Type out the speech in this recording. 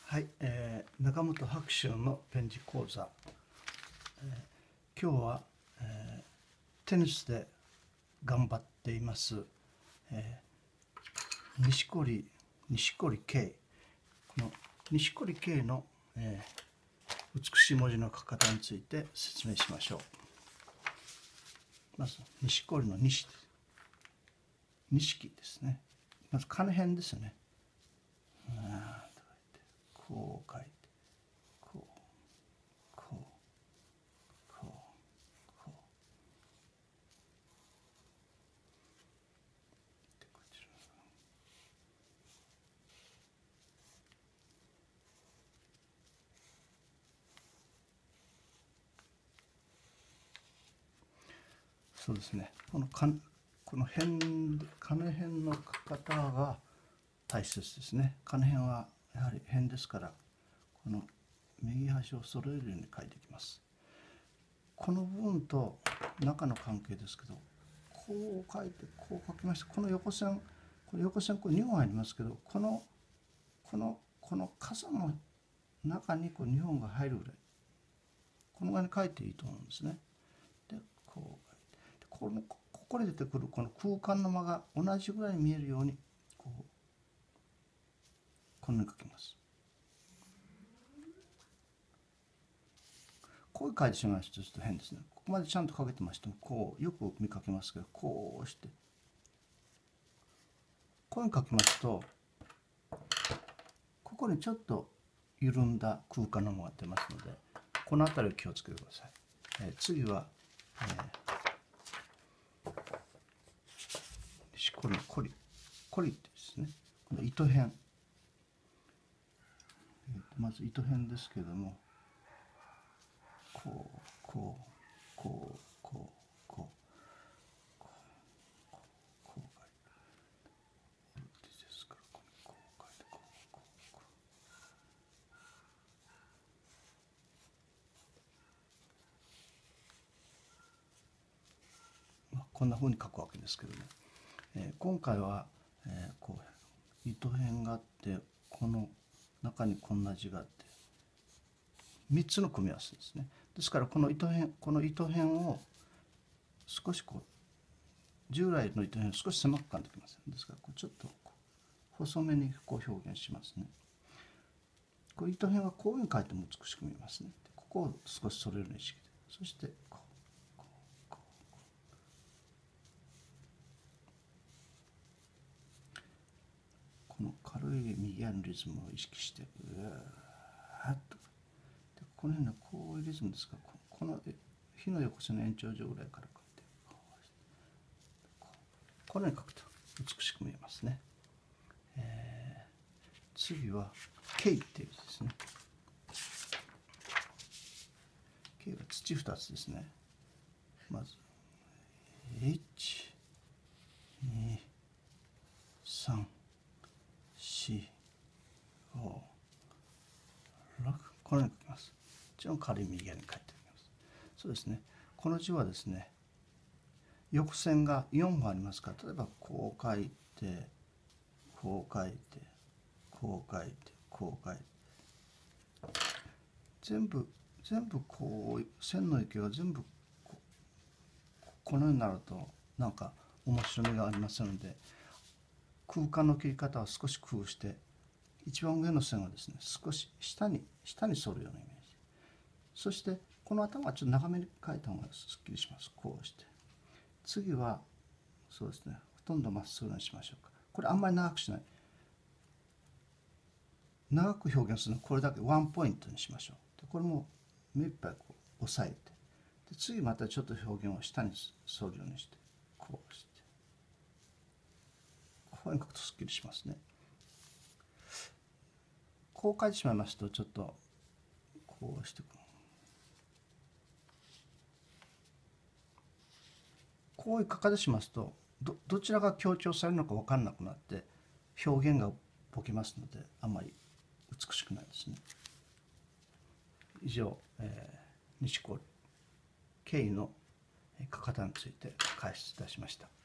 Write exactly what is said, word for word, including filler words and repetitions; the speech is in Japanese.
はい、えー、中本白秋のペン字講座、えー、今日は、えー、テニスで頑張っています、えー、錦織錦織圭、この錦織圭の、えー、美しい文字の書き方について説明しましょう。まず錦織の錦です。錦ですね。まず金辺ですね。こう書いてこうこうこうこうでこちらそうですね。このかこの辺金辺の書き方が大切ですね。金辺はやはり辺ですから、この右端を揃えるように書いていきます。この部分と中の関係ですけど、こう書いてこう書きました。この横線、この横線これにほんありますけど、このこのこの傘の中にこうにほんが入るぐらい、このぐらいに書いていいと思うんですね。で、こう書いて、このここで出てくるこの空間の間が同じぐらいに見えるようにこうこのように書きます。こういう書いてしまいますとちょっと変ですね。ここまでちゃんと書けてましても、こうよく見かけますけど、こうしてこういうふうに書きますと、ここにちょっと緩んだ空間のものが出ますので、この辺りを気をつけてください。えー、次は、えー、これのコリコリってですね、この糸辺、えー、まず糸辺ですけれども、こうこうこうこうこうこうこう書いて、ですからこうこう書いてこうこうこう、まあ、こんなふうに書くわけですけどね、えー、今回は、えー、こう糸辺があって、この中にこんな字があってみっつの組み合わせですね。ですからこの糸辺この糸辺を少しこう従来の糸辺を少し狭く感じてきます。ですからこうちょっとこう細めにこう表現しますね。こう糸辺はこういうふうに書いても美しく見えますね。ここを少しそれるように意識で、そしてこうこうこうこの軽い右側のリズムを意識してうわーっと、でこの辺のこういうリズムですが、この火の横線の延長上ぐらいから書いてこうしてこのように書くと美しく見えますね。えー、次は K っていう字ですね。K は土ふたつですね。まずいち、に、さん、よん、ご、ろく、このように書きます。一応軽い右側に書いておきます。そうですね。この字はですね、横線がよんほんありますから、例えばこう書いてこう書いてこう書いてこう書いて、全部全部こう線の行方が全部 こ, このようになるとなんか面白みがありませんので、空間の切り方は少し工夫して、一番上の線はですね少し下に下に反るようなイメージ、そしてこの頭はちょっと長めに描いた方がすっきりします。こうして、次はそうですね、ほとんどまっすぐにしましょうか。これあんまり長くしない、長く表現するのはこれだけワンポイントにしましょう。でこれも目いっぱいこう押さえて、で次またちょっと表現を下に反るようにして、こうしてこういうふうに書くとすっきりしますね。こう書いてしまいますとちょっとこうしてこういう書き方しますと ど, どちらが強調されるのか分からなくなって表現がボケますので、あんまり美しくないですね。以上、えー、錦織圭の書き方について解説いたしました。